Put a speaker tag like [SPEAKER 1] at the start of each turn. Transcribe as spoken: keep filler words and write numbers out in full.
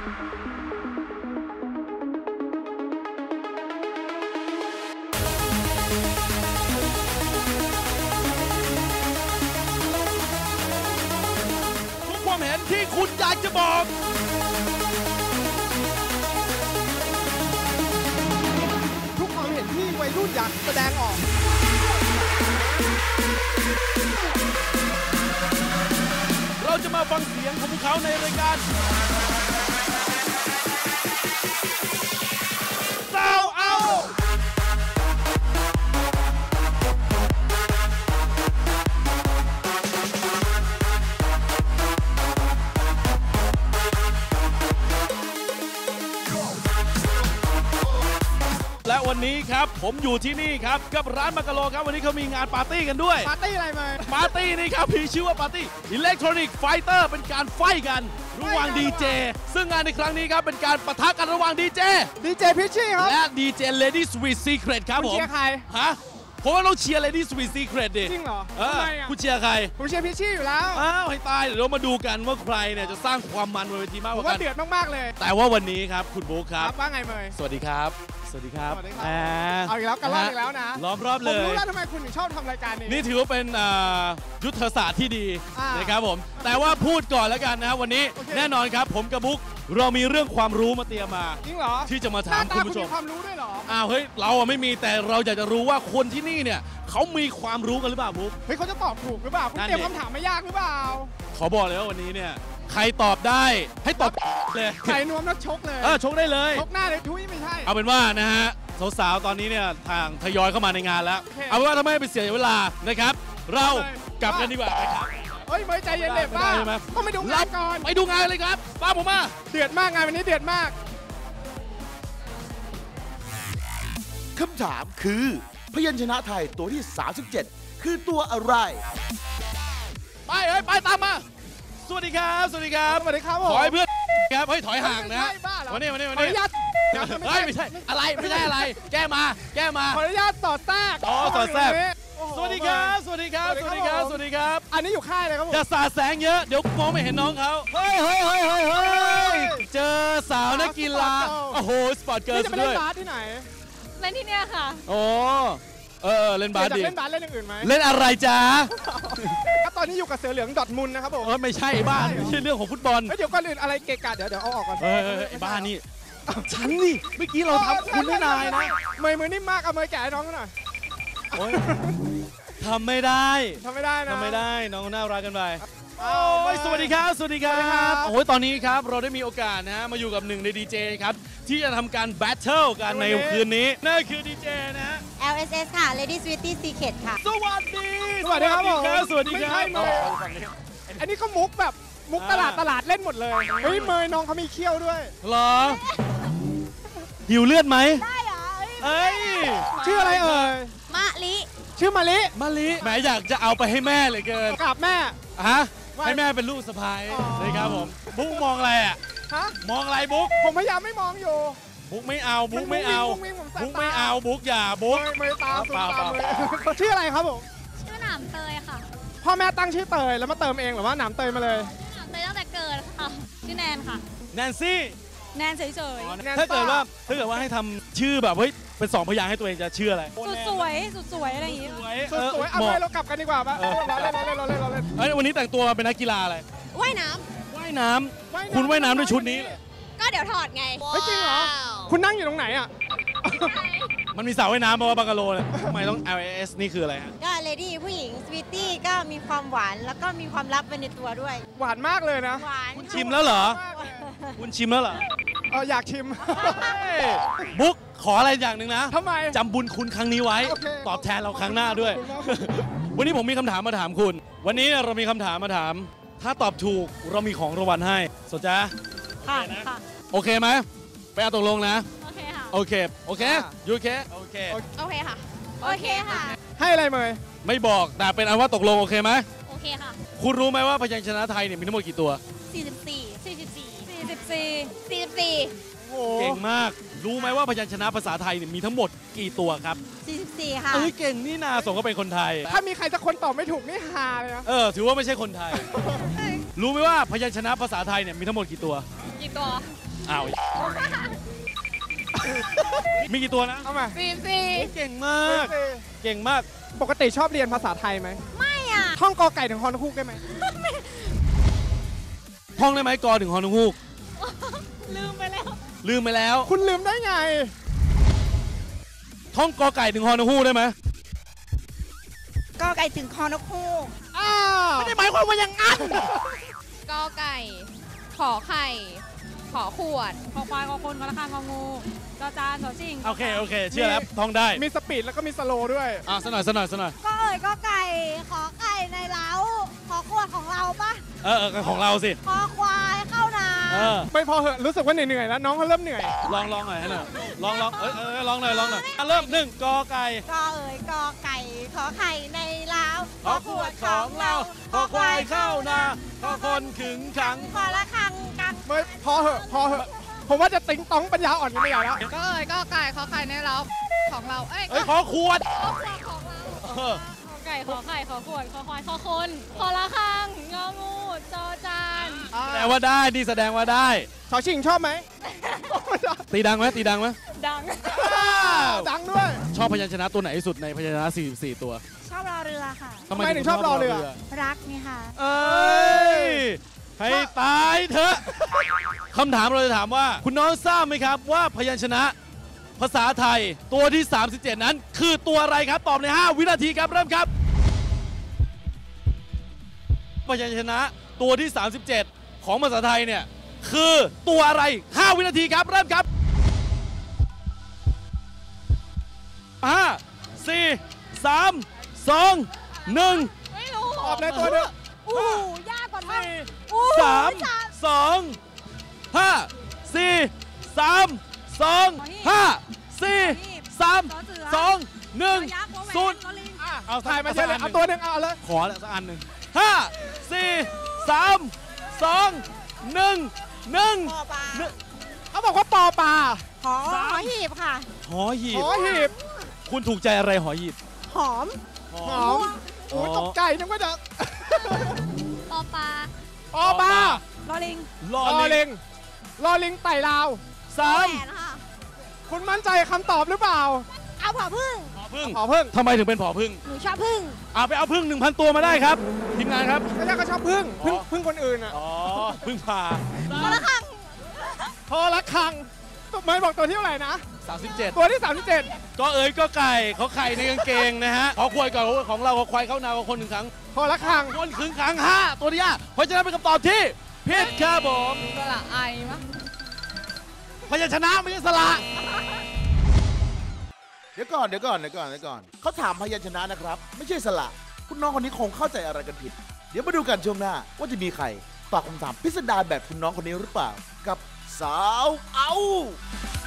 [SPEAKER 1] ทุกความเห็นที่คุณอยากจะบอก
[SPEAKER 2] ทุกความเห็นที่วัยรุ่นอยากแสดงออก
[SPEAKER 1] เราจะมาฟังเสียงของพวกเขาในรายการเศร้าเอาและวันนี้ครับผมอยู่ที่นี่ครับกับร้านมักกะโลครับวันนี้เขามีงานปาร์ตี้กันด้วย
[SPEAKER 2] ปาร์ตี้อะไรมา
[SPEAKER 1] ปาร์ตี้นี่ครับมีชื่อว่าปาร์ตี้อิเล็กทรอนิกส์ไฟเตอร์เป็นการไฟกันระหว่างดีเจซึ่งงานในครั้งนี้ครับเป็นการปะทะกันระหว่างดีเจ
[SPEAKER 2] ดีเจพิชชี่ครับ
[SPEAKER 1] และดีเจ Lady Sweet Secret ครับผม
[SPEAKER 2] คุณเชียร์ใคร
[SPEAKER 1] ฮะผมว่าต้องเชียร์ Lady Sweet Secret ดิ
[SPEAKER 2] จริงเหรอ
[SPEAKER 1] ทำไมอ่ะคุณเชียร์ใคร
[SPEAKER 2] ผมเชียร์พิชชี่อยู่แล้ว
[SPEAKER 1] อ้าวให้ตายเดี๋ยวเรามาดูกันว่าใครเนี่ยจะสร้างความมันบนเวทีมากกว่ากัน
[SPEAKER 2] ว่าเดือดมากๆเลย
[SPEAKER 1] แต่ว่าวันนี้ครับคุณบุ๊คครับ
[SPEAKER 2] ว่าไงเมย์
[SPEAKER 1] สวัสดีครับสวัสดีครับ
[SPEAKER 2] เอาอีกแล้วกันรอบอีกแล้วนะ
[SPEAKER 1] ล้อมรอบเลย
[SPEAKER 2] ผมรู้แล้วทำไมคุณถึงชอบทำรายการนี้
[SPEAKER 1] นี่ถือว่าเป็นยุทธศาสตร์ที่ดีนะครับผมแต่ว่าพูดก่อนแล้วกันนะวันนี้แน่นอนครับผมกับบุ๊คเรามีเรื่องความรู้มาเตรียมมา
[SPEAKER 2] จริงเหรอ
[SPEAKER 1] ที่จะมาถามคุณผู้ชม
[SPEAKER 2] ความรู้ด้วยเหรอ
[SPEAKER 1] อ้าวเฮ้ยเราไม่มีแต่เราอยากจะรู้ว่าคนที่นี่เนี่ยเขามีความรู้กันหรือเปล่าบุ๊ค
[SPEAKER 2] เฮ้ยเขาจะตอบถูกหรือเปล่าคุณเตรียมคำถามไม่ยากหรือเปล่า
[SPEAKER 1] ขอบอกเลยว่าวันนี้เนี่ยใครตอบได้ให้ตอบเลย
[SPEAKER 2] ใครนวมนักชกเลย
[SPEAKER 1] เออชกได้เลย
[SPEAKER 2] ชกหน้าเลยทุยไม่ใช่
[SPEAKER 1] เอาเป็นว่านะฮะสาวๆตอนนี้เนี่ยทางทยอยเข้ามาในงานแล้วเอาเป็นว่าถ้าไม่ไปเสียเวลานะครับเรากลับกันดีกว่าครับ
[SPEAKER 2] เฮ้ยเมย์ใจเย็นเด็กบ้าต้องไปดูงานก่อน
[SPEAKER 1] ไปดูงานเลยครับป้าผมมา
[SPEAKER 2] เดือดมากงานวันนี้เดือดมาก
[SPEAKER 3] คำถามคือพยัญชนะไทยตัวที่สามสิบเจ็ดคือตัวอะไร
[SPEAKER 1] ไปเฮ้ยไปตามมาสวัสดีครับสวัสดีครับ
[SPEAKER 2] สวัสดีครับ
[SPEAKER 1] ขอให้เพื่อนครับเฮ้ยถอยห่างนะวันนี้วันนี้วันนี้
[SPEAKER 2] ขออนุญาต
[SPEAKER 1] เฮ้ยไม่ใช่อะไรไม่ใช่อะไรแก้มาแก้มา
[SPEAKER 2] ขออนุญาตสอดแทรก
[SPEAKER 1] อ๋อสอดแทรกสวัสดีครับสวัสดีครับสวัสดีครับสวัสดีครับ
[SPEAKER 2] อันนี้อยู่ค่ายเลยครับผม
[SPEAKER 1] อย่าสาดแสงเยอะเดี๋ยวมองไม่เห็นน้องเขาเฮ้ยเฮ้ยเฮ้ยเฮ้ยเฮ้ยเจอสาวนักกีฬาโอ้โหสปอร์ตเกิร์ล
[SPEAKER 2] ด้วยนี่จะไปเล่นบาสที่ไหน
[SPEAKER 4] เล่นที่เนี่ยค่ะ
[SPEAKER 1] โอ้เออเล่นบาสดิ
[SPEAKER 2] เล่นบาสเล่นอย่างอื่นไหม
[SPEAKER 1] เล่นอะไรจ๊ะ
[SPEAKER 2] ตอนนี้อยู่กับเสือเหลืองดอทมุนนะครับผม
[SPEAKER 1] เออไม่ใช่บ้านไม่ใช่เรื่องของฟุตบอล
[SPEAKER 2] เดี๋ยวก่อนอื่นอะไรเกะกะเดี๋ยวเดี๋ยวเอาออกก่อน
[SPEAKER 1] เออไอ้บ้านนี่ฉันนี่เมื่อกี้เราทำคุณไม่นายนะ
[SPEAKER 2] เมย์มือนิ่มมากเอาเมย์แกะให้น้องหน่อย
[SPEAKER 1] โอ้ยทำไม่ได้
[SPEAKER 2] ทำไม่ได้นะ
[SPEAKER 1] ทำไม่ได้น้องน่ารักกันไปโอ้ยสวัสดีครับสวัสดีครับโอ้ยตอนนี้ครับเราได้มีโอกาสนะมาอยู่กับหนึ่งในดีเจครับที่จะทำการแบทเทิลกันในคืนนี้นั่นคือดีเจนะ
[SPEAKER 4] แอล เอส เอส ค่ะ Lady Sweetie Secret ค่ะ
[SPEAKER 1] สวัสดี
[SPEAKER 2] สวัสดีครับผม
[SPEAKER 1] สวัสดีครับ
[SPEAKER 2] อันนี้ก็มุกแบบมุกตลาดตลาดเล่นหมดเลยเฮ้ยเมย์น้องเขามีเขี้ยวด้วย
[SPEAKER 1] เหรอหิวเลือดไหม
[SPEAKER 4] ได้เหรอ
[SPEAKER 1] เอ้ย
[SPEAKER 2] ชื่ออะไรเอ่ย
[SPEAKER 4] มะลิ
[SPEAKER 2] ชื่อมะลิ
[SPEAKER 1] มะลิแหมอยากจะเอาไปให้แม่เลยเกิน
[SPEAKER 2] กับแม่
[SPEAKER 1] ฮะให้แม่เป็นลูกสะใภ้เลยครับผมบุ๊กมองอะไรอ่ะ
[SPEAKER 2] ฮะ
[SPEAKER 1] มองอะไรบุ๊ก
[SPEAKER 2] ผมพยายามไม่มองอยู่
[SPEAKER 1] บุ๊กไม่เอาบุ๊กไม่เอาบุ๊กไม่เอาบุ๊กอย่าบุ๊ก
[SPEAKER 2] ไม่ตามตามเลยชื่ออะไรครับผม
[SPEAKER 4] ชื่อหนามเตยค่ะ
[SPEAKER 2] พ่อแม่ตั้งชื่อเตยแล้วมาเติมเองหรือว่าหนามเตยมาเลย
[SPEAKER 4] หนามเตยตั้งแต่เกิดค่ะชื่อแนนค่ะ
[SPEAKER 1] แนนซี่
[SPEAKER 4] แนนเฉย
[SPEAKER 1] ๆถ้าเกิดว่าถ้าเกิดว่าให้ทำชื่อแบบเฮ้ยเป็นสองพยางค์ให้ตัวเองจะชื่ออะไร
[SPEAKER 4] สุดสวยสุดสวยอะไรอย่างงี้
[SPEAKER 2] สุดสวยเอาไปเรากลับกันดีกว่าป่ะเราเล่นเราเล่นเราเล่นเราเล่น
[SPEAKER 1] เฮ้ยวันนี้แต่งตัวเป็นนักกีฬาอะไร
[SPEAKER 4] ว่ายน้
[SPEAKER 1] ำว่ายน้ำคุณว่ายน้ำด้วยชุดนี้
[SPEAKER 4] ก็เดี๋ยวถอดไง
[SPEAKER 2] ไม่จริงเหรอคุณนั่งอยู่ตรงไหนอ่ะ
[SPEAKER 1] มันมีสาวว่ายน้ำเพราะว่าบังกะโลเลยทำไมต้อง แอล เอ เอส นี่คืออะไรฮะ
[SPEAKER 4] ก็ Lady ผู้หญิง Sweetie ก็มีความหวานแล้วก็มีความลับไปในตัวด้วย
[SPEAKER 2] หวานมากเลยนะ
[SPEAKER 4] หวาน
[SPEAKER 1] คุณชิมแล้วเหรอคุณชิมแล้วเหรอ
[SPEAKER 2] เอออยากชิม
[SPEAKER 1] บุ๊กขออะไรอย่างหนึ่งนะ
[SPEAKER 2] ทำไม
[SPEAKER 1] จำบุญคุณครั้งนี้ไว้ตอบแทนเราครั้งหน้าด้วยวันนี้ผมมีคำถามมาถามคุณวันนี้เรามีคำถามมาถามถ้าตอบถูกเรามีของรางวัลให้สนใจ
[SPEAKER 4] ค่ะ
[SPEAKER 1] โอเคไหมไปเอาตกลงนะ
[SPEAKER 4] โอเคค่ะ
[SPEAKER 1] โอเคโอเคยูเคโอเค
[SPEAKER 4] โอเคค่ะโอเคค่ะ
[SPEAKER 2] ให้อะไรเมย์
[SPEAKER 1] ไม่บอกแต่เป็นอันว่าตกลงโอเคไหม
[SPEAKER 4] โอเคค่ะ
[SPEAKER 1] คุณรู้ไหมว่าพยัญชนะไทยเนี่ยมีทั้งหมดกี่ตัว
[SPEAKER 4] สี่สิบสี่ สี่สิบสี่ สี่สิบสี่ สี่สิบสี่
[SPEAKER 1] เก่งมากรู้ไหมว่าพยัญชนะภาษาไทยเนี่ยมีทั้งหมดกี่ตัวครับ
[SPEAKER 4] สี่สิบสี่ค่ะ
[SPEAKER 1] เอ้ยเก่งนี่นาสมก็เป็นคนไทย
[SPEAKER 2] ถ้ามีใครสักคนตอบไม่ถูกนี่ฮาเลยนะ
[SPEAKER 1] เออถือว่าไม่ใช่คนไทยรู้ไหมว่าพยัญชนะภาษาไทยเนี่ยมีทั้งหมดกี่ตัว
[SPEAKER 4] กี่ตัว
[SPEAKER 1] อ้าวมีกี่ตัวนะ
[SPEAKER 2] เอามา
[SPEAKER 5] สี่สี่
[SPEAKER 1] เก่งมาก เก่งมาก
[SPEAKER 2] ปกติชอบเรียนภาษาไทยไหม
[SPEAKER 4] ไม่อ่ะ
[SPEAKER 2] ท่องกอไก่ถึงฮอนคูกได้ไหม
[SPEAKER 1] ท่องได้ไหมกอถึงฮอนูก
[SPEAKER 4] ลืมไปแล้ว
[SPEAKER 1] ลืมไปแล้ว
[SPEAKER 2] คุณลืมได้ไง
[SPEAKER 1] ท่องกอไก่ถึงฮอนูกได้ไหม
[SPEAKER 4] ก็ไก่ถึงคอนกฮูก
[SPEAKER 2] อ้าว
[SPEAKER 1] ไม่ได้หมายความว่าอย่างนั้น
[SPEAKER 5] กอไก่ ขอไข่ ขอขวด
[SPEAKER 6] คอควายคอคนคอละคางคองูจอจานจอชิง
[SPEAKER 1] โอเคโอเคเชื่อแล้วท่องได้
[SPEAKER 2] มีสปีดแล้วก็มีสโลว์ด้วย
[SPEAKER 1] อ่ะสกหน่อยสกหน่อยสกหน่อย
[SPEAKER 4] ก็เอ่ยก็ไก่ขอไก่ในเล้าขอขวดของเราปะ
[SPEAKER 1] เออเออของเราสิ
[SPEAKER 4] ขอควายเข้านา
[SPEAKER 1] เออ
[SPEAKER 2] ไม่พอเหอะรู้สึกว่าเหนื่อยๆแล้วน้องเขาเริ่มเหนื่อย
[SPEAKER 1] ลองลองหน่อยให้หน่อยลองลองเออเออลองหน่อยลองหน่อยอ่ะเริ่มหนึ่งกอไก่
[SPEAKER 4] ก็เอ่ยก็ไก่ขอไข่ในเล้า
[SPEAKER 1] ขอขวดของเราขอควายเข้านาขอคนขึงขัง
[SPEAKER 4] ขอละคังกัน
[SPEAKER 2] ไม่พอเหอะพอเหอะผมว่าจะติ๊งต้องปัญญาอ่อนกันไม่ใหญ่แล้ว
[SPEAKER 5] ก็เอ่ยก็ไก่ ขอไข่ในเราของเรา เอ้ย
[SPEAKER 1] เอ้ยขอขวด
[SPEAKER 5] ขอขวดของเรา
[SPEAKER 1] เออ
[SPEAKER 6] ขอไก่ขอไข่ขอขวดขอควายขอคนคอละคางงองูจอจาน
[SPEAKER 1] แสดงว่าได้นี่แสดงว่าได้
[SPEAKER 2] ชอชิงชอบไหม
[SPEAKER 1] ตีดังไหมตีดังไหม
[SPEAKER 6] ดัง
[SPEAKER 2] ดังด้วย
[SPEAKER 1] ชอบพยัญชนะตัวไหนที่สุดในพยัญชนะสี่สิบสี่ตัว
[SPEAKER 4] ชอบรอเรือค่ะ
[SPEAKER 2] ทำไมถึงชอบรอเรือ
[SPEAKER 4] รักนี่ค่ะ
[SPEAKER 1] เอ้ยให้ตายเถอะคำถามเราจะถามว่า คุณน้องทราบไหมครับว่าพยัญชนะภาษาไทยตัวที่ สามสิบเจ็ด นั้น คือตัวอะไรครับตอบใน ห้า วินาทีครับเริ่มครับ พยัญชนะตัวที่ สามสิบเจ็ด ของภาษาไทยเนี่ยคือตัวอะไร ห้า วินาทีครับเริ่มครับห้า สี่ สาม สอง หนึ่ง
[SPEAKER 6] ไม่รู้
[SPEAKER 2] ตอบเลยตัวเดียว
[SPEAKER 4] อู้ยากกว่ามั้งอู้
[SPEAKER 1] สามสองห้าสี่สามสองห้าสี่สามสองหนึ่งศูนย์เอา
[SPEAKER 2] ถ่ายมาเช่เลยเอาตัวหนึ่งเอาเลย
[SPEAKER 1] ขอแล้วสักอันหนึ่งห้าสี่สามสองหนึ่งหนึ่ง
[SPEAKER 4] ปอปลา
[SPEAKER 2] เขาบอกว่าปอปลา
[SPEAKER 4] หอหอหีบค่ะ
[SPEAKER 1] หอหี
[SPEAKER 2] ห
[SPEAKER 1] บ
[SPEAKER 2] อหีบ
[SPEAKER 1] คุณถูกใจอะไรหอหีบ
[SPEAKER 4] หอม
[SPEAKER 1] หอ
[SPEAKER 2] หอมโอ้ยตกใจนึกว่าจะ
[SPEAKER 5] ปอปลา
[SPEAKER 2] ปอปลา
[SPEAKER 4] ลอลิง
[SPEAKER 1] ลอ
[SPEAKER 2] รอ
[SPEAKER 1] ลิ
[SPEAKER 2] ลิ
[SPEAKER 1] ง
[SPEAKER 2] งรอลิงไต่ลาว
[SPEAKER 1] สาม
[SPEAKER 4] แหวนค่ะ
[SPEAKER 2] คุณมั่นใจคำตอบหรือเปล่า
[SPEAKER 4] เอาผอพึ่ง
[SPEAKER 1] ผอพึ่ง
[SPEAKER 2] ขอเพิ่ง
[SPEAKER 1] ทำไมถึงเป็นผอพึ่ง
[SPEAKER 4] หนูชอบพึ่ง
[SPEAKER 1] เอาไปเอาพึ่งหนึ่งพันตัวมาได้ครับทีมงานครับ
[SPEAKER 2] ไม่ใช่ก็ชอบพึ่ง
[SPEAKER 1] อ๋อ
[SPEAKER 2] พึ่งพึ่งคนอื่นอ่ะ
[SPEAKER 1] อ๋อพึ่งผ่า
[SPEAKER 4] ขอละคัง
[SPEAKER 2] พอละครังตัวไม่บอกตัวที่เท่าไหร่นะ
[SPEAKER 1] สามสิบเจ็ด
[SPEAKER 2] ตัวที่สามสิบเจ็ด
[SPEAKER 1] ก็เอ๋ยก็ไก่เขาไข่ในกางเกงนะฮะขอควายก่อนของเราขอควายเข้านาของคนหนึ่งครั้ง
[SPEAKER 2] พอละครัง
[SPEAKER 1] คนขึงขังห้าตัวที่ห้าเพราะฉะนั้นเป็นคำตอบที่ผิดครับผม
[SPEAKER 5] สระไอมั้ง
[SPEAKER 1] พยัญชนะไม่ใช่สระ
[SPEAKER 3] เดี๋ยวก่อนเดี๋ยวก่อนเดี๋ยวก่อนเดี๋ยวก่อนเขาถามพยัญชนะนะครับ ไม่ใช่สระคุณน้องคนนี้คงเข้าใจอะไรกันผิด เดี๋ยวมาดูกันช่วงหน้า ว่าจะมีใครตอบคำถามพิสดารแบบคุณน้องคนนี้หรือเปล่า กับสาวเอา